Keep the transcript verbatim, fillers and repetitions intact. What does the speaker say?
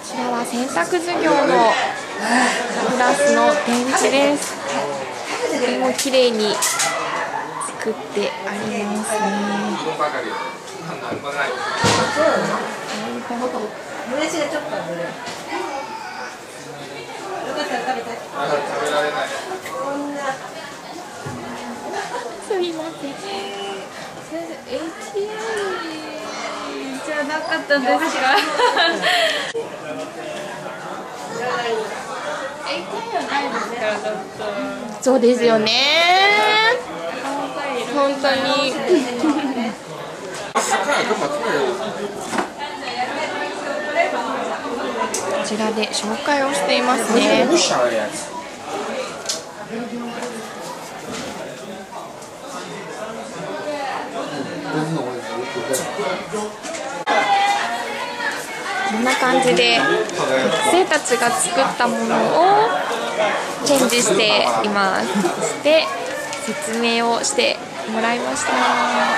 ちらは洗濯授業のクラスの展示です。とても綺麗に作ってありますね。すみません。エイチエム じゃなかったんですか？そうですよね。本当に。こちらで紹介をしていますね。こんな感じで学生たちが作ったものを展示しています。で、説明をしてもらいました。